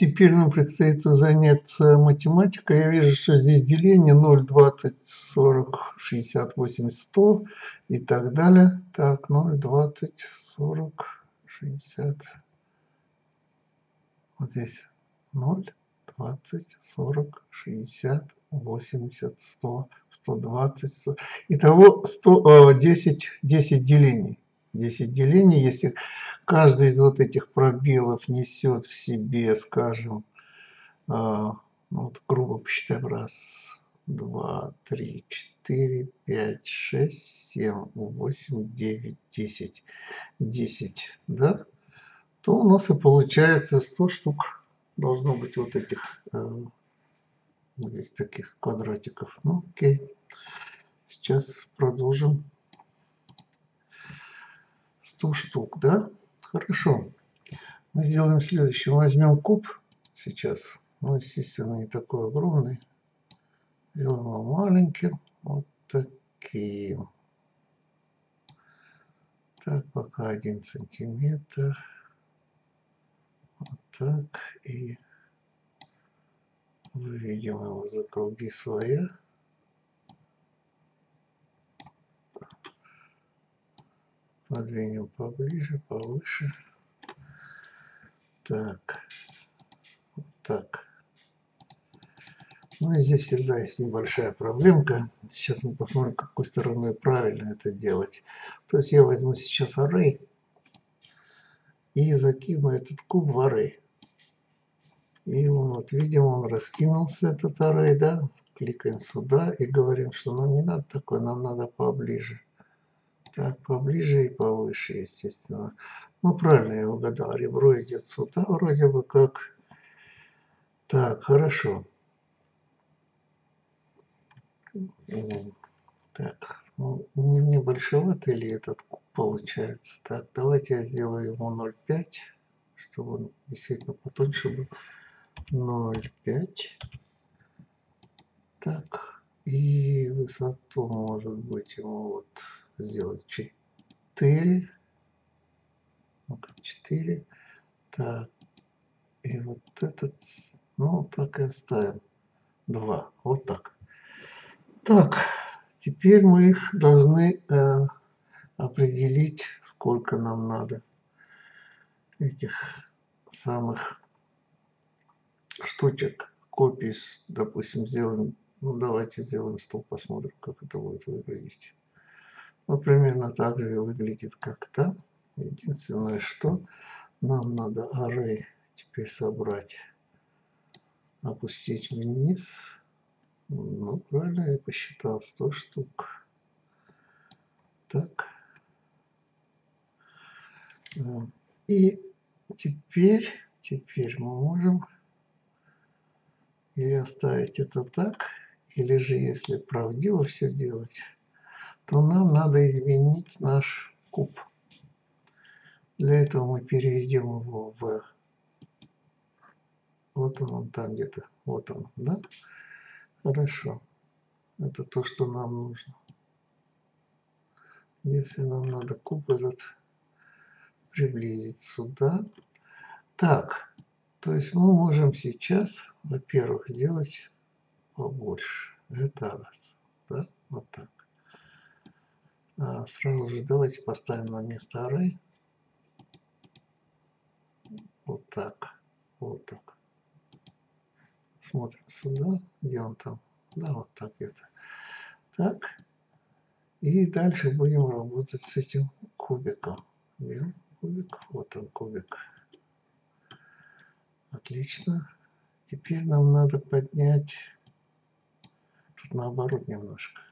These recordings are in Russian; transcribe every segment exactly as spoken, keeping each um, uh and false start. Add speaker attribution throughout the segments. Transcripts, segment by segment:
Speaker 1: Теперь нам предстоит заняться математикой. Я вижу, что здесь деление ноль, двадцать, сорок, шестьдесят, восемьдесят, сто и так далее. Так, ноль, двадцать, сорок, шестьдесят. Вот здесь ноль, двадцать, сорок, шестьдесят, восемьдесят, сто, сто двадцать, сто. Итого сто, десять, десять делений. десять делений, если каждый из вот этих пробелов несет в себе, скажем, ну вот грубо посчитаем, раз, два, три, четыре, пять, шесть, семь, восемь, девять, десять, десять, да, то у нас и получается сто штук должно быть вот этих, э, здесь таких квадратиков. Ну, окей. Сейчас продолжим. сто штук, да? Хорошо. Мы сделаем следующее. Возьмем куб сейчас. Ну, естественно, не такой огромный. Сделаем его маленьким. Вот таким. Так, пока один сантиметр. Вот так. И выведем его за круги слоя. Подвинем поближе, повыше. Так. Вот так. Ну и здесь всегда есть небольшая проблемка. Сейчас мы посмотрим, какой стороной правильно это делать. То есть я возьму сейчас array и закину этот куб в array. И вот видим, он раскинулся, этот array, да. Кликаем сюда и говорим, что нам не надо такое, нам надо поближе. Так, поближе и повыше, естественно. Ну, правильно я угадал, ребро идет сюда вроде бы как. Так, хорошо. Так, ну, не большевато ли этот куб получается? Так, давайте я сделаю ему ноль целых пять десятых, чтобы он действительно потоньше был. ноль целых пять десятых. Так, и высоту может быть ему вот сделать четыре. четыре. Так, и вот этот, ну, так и оставим. два. Вот так. Так, теперь мы их должны э, определить, сколько нам надо этих самых штучек, копий, допустим, сделаем, ну давайте сделаем сто, посмотрим, как это будет выглядеть. Ну, примерно так же выглядит как-то. Единственное, что нам надо array теперь собрать, опустить вниз. Ну, правильно я посчитал, сто штук. Так. И теперь, теперь мы можем или оставить это так, или же, если правдиво все делать, то нам надо изменить наш куб. Для этого мы переведем его в... Вот он, он там где-то. Вот он, да? Хорошо. Это то, что нам нужно. Если нам надо куб этот приблизить сюда. Так, то есть мы можем сейчас, во-первых, сделать побольше. Это раз. Да? Вот так. А сразу же давайте поставим на место array. Вот так. Вот так. Смотрим сюда. Где он там? Да, вот так где-то. Так. И дальше будем работать с этим кубиком. Где он? Кубик. Вот он, кубик. Отлично. Теперь нам надо поднять. Тут наоборот немножко.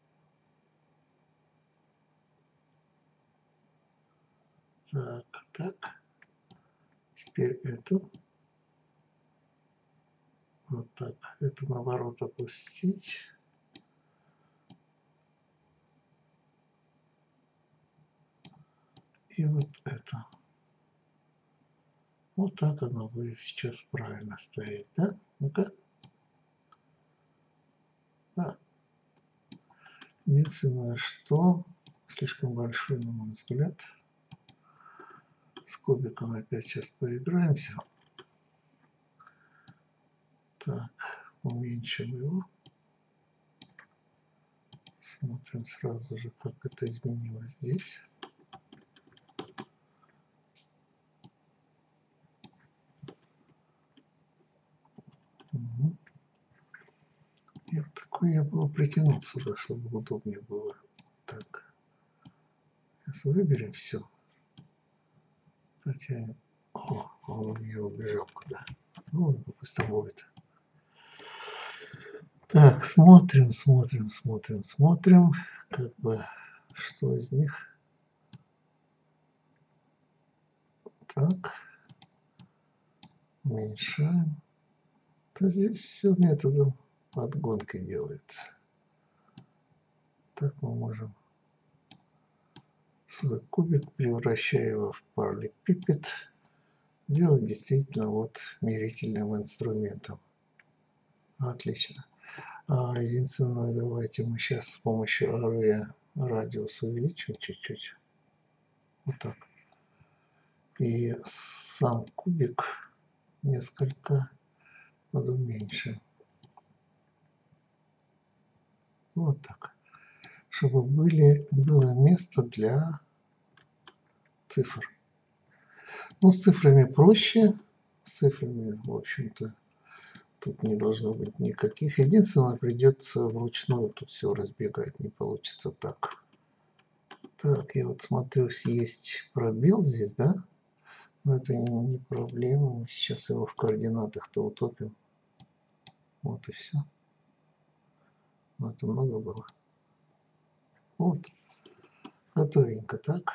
Speaker 1: Так, так. Теперь эту. Вот так. Это наоборот опустить. И вот это. Вот так оно будет сейчас правильно стоять, да? Ну-ка. Да. Единственное, что слишком большой, на мой взгляд. С кубиком опять сейчас поиграемся. Так, уменьшим его. Смотрим сразу же, как это изменилось здесь. Угу. И вот такой я бы притянул сюда, чтобы удобнее было. Так. Сейчас выберем все. Потянем. О, он у меня убежал куда. Ну, допустим, будет. Так, смотрим, смотрим, смотрим, смотрим. Как бы, что из них. Так. Уменьшаем. То здесь все методом подгонки делается. Так мы можем свой кубик, превращая его в параллелепипед, делать действительно вот мерительным инструментом. Отлично. А, единственное, давайте мы сейчас с помощью Array радиус увеличим чуть-чуть. Вот так. И сам кубик несколько подуменьшим. Вот так. Чтобы были, было место для цифр. Ну, с цифрами проще. С цифрами, в общем-то, тут не должно быть никаких. Единственное, придется вручную тут все разбегать. Не получится так. Так, я вот смотрю, есть пробел здесь, да? Но это не, не проблема. Мы сейчас его в координатах-то утопим. Вот и все. Но это много было. Вот. Готовенько, так.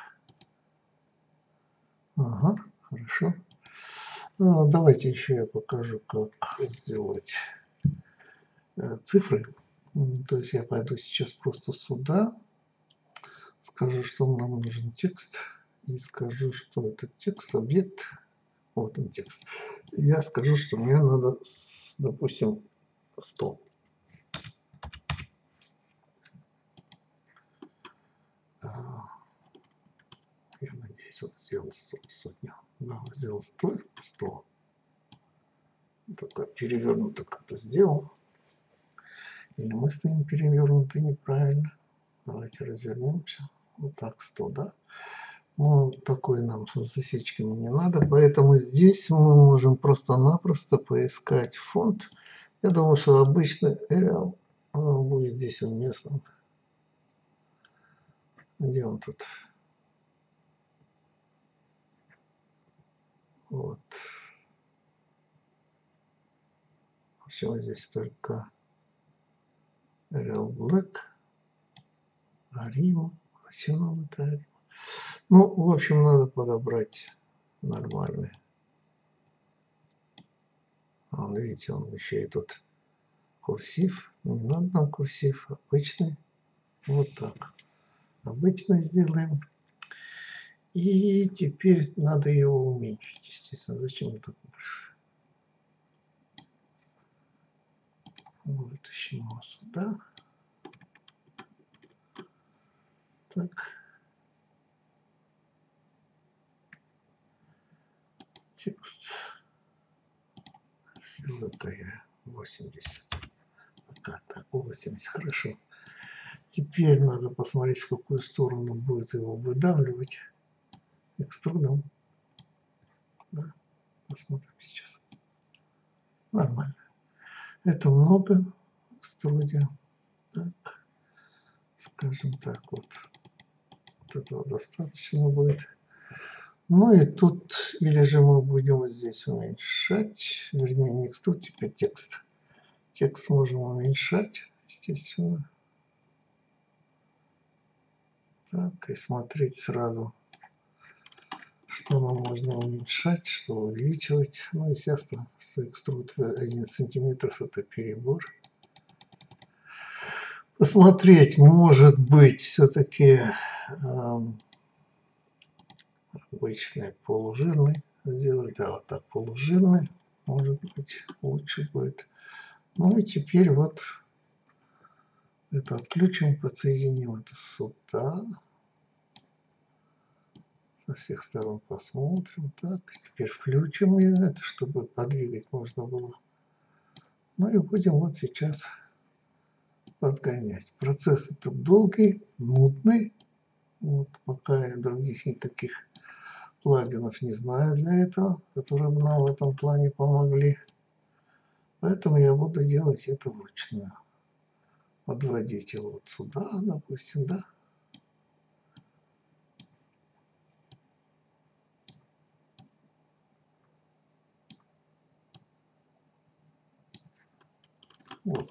Speaker 1: Ага, хорошо. Ну, давайте еще я покажу, как сделать э, цифры. То есть я пойду сейчас просто сюда, скажу, что нам нужен текст, и скажу, что этот текст, объект, вот он текст. Я скажу, что мне надо, допустим, сто. Я надеюсь, он сделал сотню. Да, он сделал сто. сто. Только перевернуто как-то сделал. Или мы стоим перевернуты неправильно. Давайте развернемся. Вот так, сто, да? Ну, такой нам с засечками не надо. Поэтому здесь мы можем просто-напросто поискать фонд. Я думаю, что обычный Arial будет здесь уместным. Где он тут? Вот. Причем здесь только Arial Black. Арим. Зачем нам это Арим? Ну, в общем, надо подобрать нормальный. Вон, видите, он еще и тут курсив. Не надо нам курсив, обычный. Вот так. Обычно сделаем. И теперь надо его уменьшить, естественно. Зачем он так большой? Вытащим его сюда. Так. Текст. Ссылка я восемьдесят. Пока так, восемьдесят. Хорошо. Теперь надо посмотреть, в какую сторону будет его выдавливать. Экструдом. Да. Посмотрим сейчас. Нормально. Это много экструде. Так. Скажем так, вот. Вот этого достаточно будет. Ну и тут, или же мы будем здесь уменьшать, вернее, не экструд, теперь текст. Текст можем уменьшать, естественно. Так, и смотреть сразу, что нам можно уменьшать, что увеличивать. Ну, естественно, что экструд в один сантиметр это перебор. Посмотреть, может быть, все-таки эм, обычный полужирный сделать. Да, вот так полужирный, может быть, лучше будет. Ну и теперь вот это отключим, подсоединим это сюда. Со всех сторон посмотрим. Так, теперь включим ее, это чтобы подвигать можно было. Ну и будем вот сейчас подгонять. Процесс этот долгий, нудный. Вот пока я других никаких плагинов не знаю для этого, которые бы нам в этом плане помогли. Поэтому я буду делать это вручную. Подводить его вот сюда, допустим, да. Вот.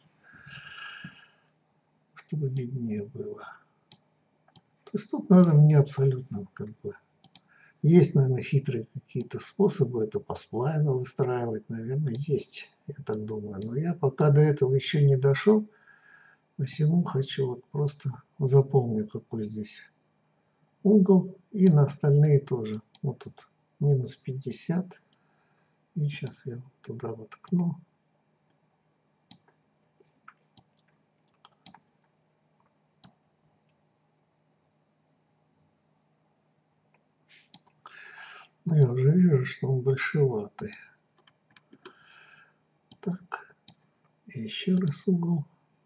Speaker 1: Чтобы виднее было. То есть тут надо мне абсолютно как бы... Есть, наверное, хитрые какие-то способы это по сплайну выстраивать. Наверное, есть, я так думаю. Но я пока до этого еще не дошел. Посему хочу вот просто запомнить, какой здесь угол. И на остальные тоже. Вот тут минус пятьдесят. И сейчас я туда воткну. Ну, я уже вижу, что он большеватый. Так. И еще раз угол.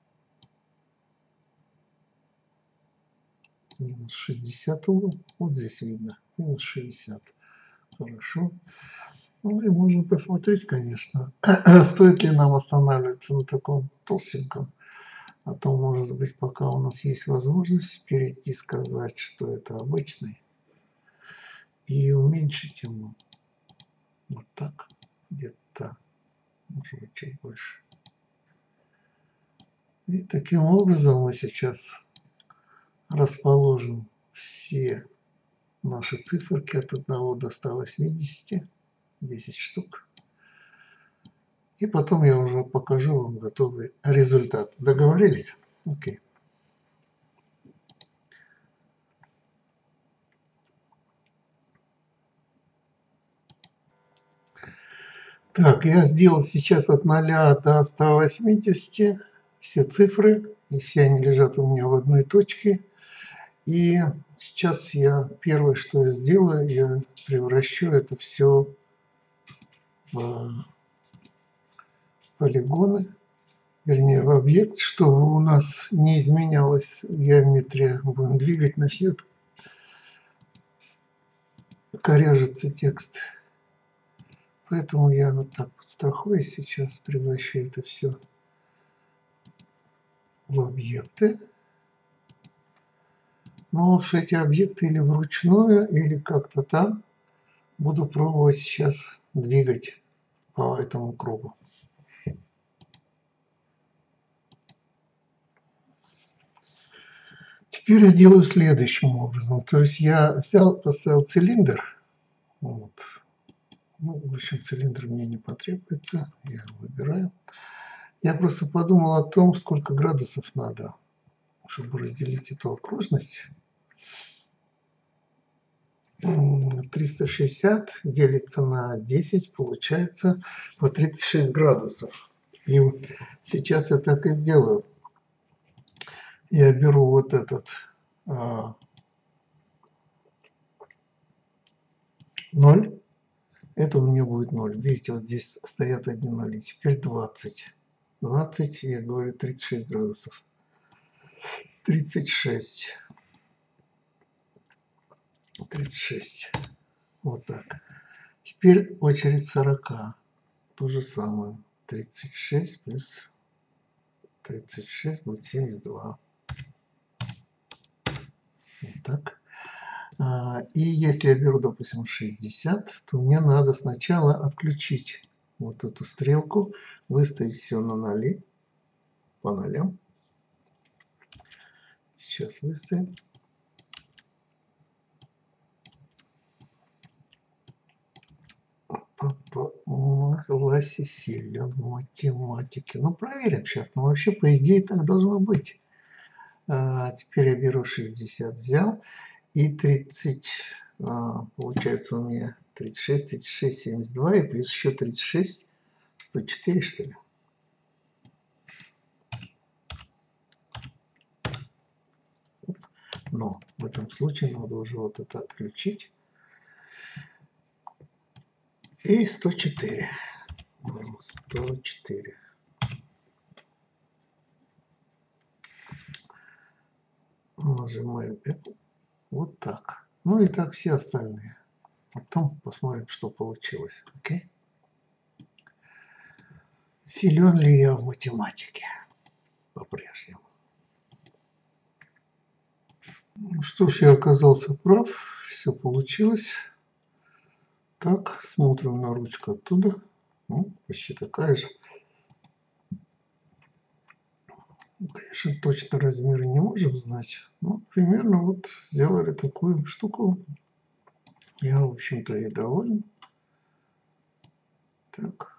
Speaker 1: Минус шестьдесят угол. Вот здесь видно. Минус шестьдесят. Хорошо. Ну и можно посмотреть, конечно, стоит ли нам останавливаться на таком толстеньком. А то, может быть, пока у нас есть возможность перейти и сказать, что это обычный. И уменьшить ему вот так, где-то, может быть, чуть больше. И таким образом мы сейчас расположим все наши циферки от одного до ста восьмидесяти, десять штук. И потом я уже покажу вам готовый результат. Договорились? Окей. Так, я сделал сейчас от ноля до ста восьмидесяти все цифры, и все они лежат у меня в одной точке. И сейчас я первое, что я сделаю, я превращу это все в полигоны, вернее в объект, чтобы у нас не изменялась геометрия. Будем двигать, начнет коряжиться текст. Поэтому я вот так подстрахуюсь сейчас, превращу это все в объекты. Но уж эти объекты или вручную, или как-то там буду пробовать сейчас двигать по этому кругу. Теперь я делаю следующим образом. То есть я взял, поставил цилиндр. Вот. Ну, в общем, цилиндр мне не потребуется. Я его выбираю. Я просто подумал о том, сколько градусов надо, чтобы разделить эту окружность. триста шестьдесят делится на десять, получается по тридцать шесть градусов. И вот сейчас я так и сделаю. Я беру вот этот а, ноль. Это у меня будет ноль. Видите, вот здесь стоят одни ноли. Теперь двадцать. двадцать, я говорю, тридцать шесть градусов. тридцать шесть. тридцать шесть. Вот так. Теперь очередь сорока. То же самое. тридцать шесть плюс тридцать шесть будет семьдесят два. Вот так. И если я беру, допустим, шестьдесят, то мне надо сначала отключить вот эту стрелку, выставить все на ноли, по нолям. Сейчас выставим. Вася силен в математике. Ну, проверим сейчас. Но вообще, по идее, так должно быть. А, теперь я беру шестьдесят, взял. И тридцать, а, получается у меня тридцать шесть, тридцать шесть, семьдесят два. И плюс еще тридцать шесть, сто четыре, что ли. Но в этом случае надо уже вот это отключить. И сто четыре. сто четыре. Нажимаем Apple. Вот так. Ну и так все остальные. Потом посмотрим, что получилось. Окей? Силен ли я в математике? По-прежнему. Ну что ж, я оказался прав. Все получилось. Так, смотрим на ручку оттуда. Ну, почти такая же. Конечно, точно размеры не можем знать. Но примерно вот сделали такую штуку. Я, в общем-то, и доволен. Так.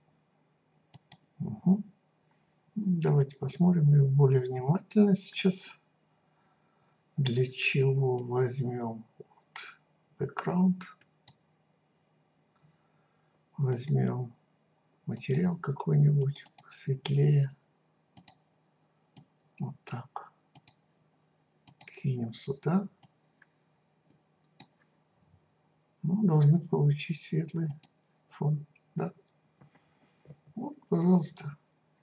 Speaker 1: Угу. Давайте посмотрим их более внимательно сейчас. Для чего возьмем вот background. Возьмем материал какой-нибудь посветлее. Вот так. Кинем сюда. Ну, должны получить светлый фон. Да. Вот, пожалуйста.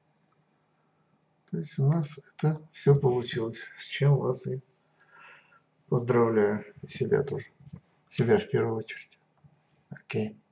Speaker 1: То есть у нас это все получилось. С чем вас и поздравляю. И себя тоже. Себя в первую очередь. Окей.